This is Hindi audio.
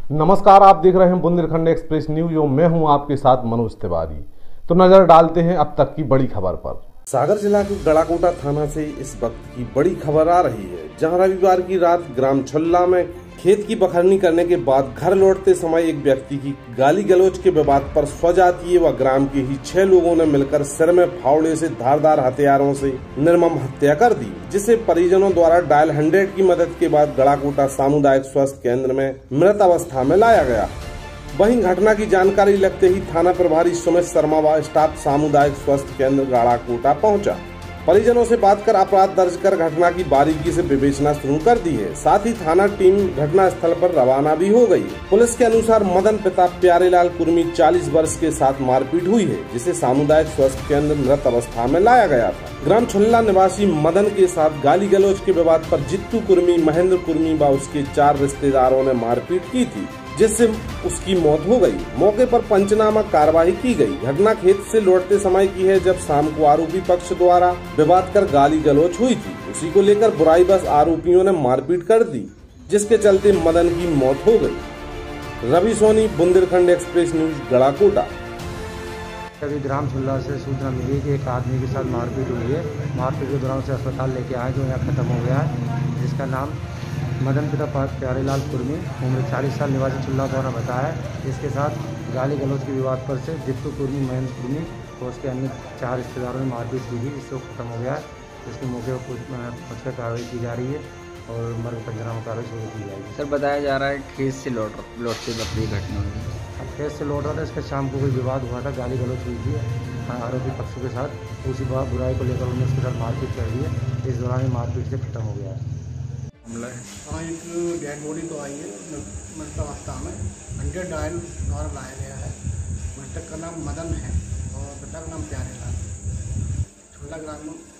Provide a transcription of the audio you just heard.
नमस्कार, आप देख रहे हैं बुंदेलखंड एक्सप्रेस न्यूज। मैं हूं आपके साथ मनोज तिवारी। तो नजर डालते हैं अब तक की बड़ी खबर पर। सागर जिला के गड़ाकोटा थाना से इस वक्त की बड़ी खबर आ रही है, जहां रविवार की रात ग्राम छुल्ला में खेत की बखरनी करने के बाद घर लौटते समय एक व्यक्ति की गाली गलौज के विवाद पर स्वजातीय व ग्राम के ही 6 लोगों ने मिलकर सिर में फावड़े से धारदार हथियारों से निर्मम हत्या कर दी, जिसे परिजनों द्वारा डायल 100 की मदद के बाद गड़ाकोटा सामुदायिक स्वास्थ्य केंद्र में मृत अवस्था में लाया गया। वहीं घटना की जानकारी लगते ही थाना प्रभारी सुमित शर्मा व स्टाफ सामुदायिक स्वास्थ्य केंद्र गड़ाकोटा पहुंचा। परिजनों से बात कर अपराध दर्ज कर घटना की बारीकी से विवेचना शुरू कर दी है। साथ ही थाना टीम घटना स्थल पर रवाना भी हो गई। पुलिस के अनुसार मदन पिता प्यारेलाल कुर्मी 40 वर्ष के साथ मारपीट हुई है, जिसे सामुदायिक स्वास्थ्य केंद्र मृत अवस्था में लाया गया था। ग्राम छुल्ला निवासी मदन के साथ गाली गलौज के विवाद पर जित्तू कुर्मी, महेंद्र कुर्मी व उसके 4 रिश्तेदारों ने मारपीट की थी, जिससे उसकी मौत हो गई। मौके पर पंचनामा कार्रवाई की गई। घटना खेत से लौटते समय की है, जब शाम को आरोपी पक्ष द्वारा विवाद कर गाली गलौज हुई थी। उसी को लेकर बुराई बस आरोपियों ने मारपीट कर दी, जिसके चलते मदन की मौत हो गई। Ravi Soni, Bundelkhand express news, Garhakota. अभी ग्राम छुल्ला से सूचना मिली कि एक आदमी के साथ मारपीट हुई है। मारपीट के दौरान उसे अस्पताल लेके आए, जो यहाँ खत्म हो गया है, जिसका नाम मदन पिता प्यारेलाल कुर्मी, उम्र 40 साल, निवासी छुल्ला द्वारा बताया। इसके साथ गाली गलौज के विवाद पर से जित्तू कुर्मी, महेंद्र कुर्मी और उसके अन्य 4 रिश्तेदारों ने मारपीट की थी, जिससे वो खत्म हो गया है। इसके मौके पर पुलिस कार्रवाई की जा रही है और मर्ग पंचनामा कार्रवाई शुरू की जाएगी। सर, बताया जा रहा है खेत से लौटते वक्त ये घटना हुई। अब खेत से लौट रहा था, इसका शाम को कोई विवाद हुआ था, गाली गलौज हुई थी आरोपी पक्षों के साथ। उसी बात बुराई को लेकर उन्होंने उसके साथ मारपीट कर दी है। इस दौरान मारपीट से खत्म हो गया है। हाँ, एक डेड बॉडी तो आई है मृत अवस्था में। 100 डायल द्वारा लाया गया है। मृतक का नाम मदन है और पिता का नाम प्यारेलाल, छुल्ला ग्राम